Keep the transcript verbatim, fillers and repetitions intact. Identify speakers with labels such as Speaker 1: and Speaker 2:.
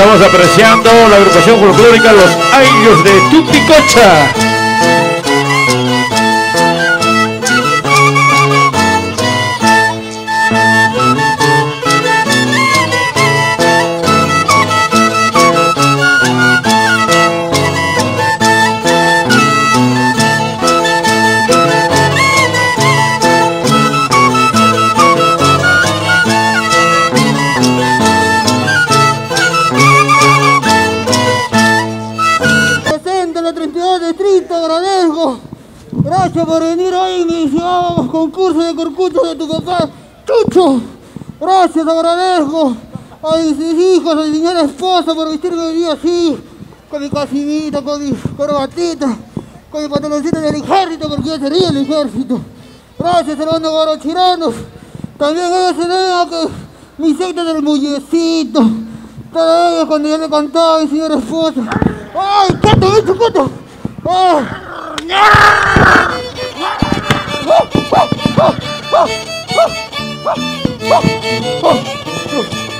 Speaker 1: Estamos apreciando la agrupación folclórica Los Años de Tuticocha.
Speaker 2: Agradezco, gracias por venir hoy. Iniciamos concurso de corcuchos de tu papá Chucho. Gracias, agradezco a mis hijos, a mi señora esposa por vestirme hoy día así, con mi casimita, con mi corbatita, con mi pantaloncito del ejército, porque yo sería el ejército. Gracias, hermano Guarochiranos. También ellos se deben que mi secta del mullecito. Cada ellos cuando yo le cantaba a mi señora esposa. ¡Ay, quieto, bicho, quieto! ¡Oh! ¡Oh! ¡Oh! ¡Oh! ¡Oh! ¡Oh! ¡Oh!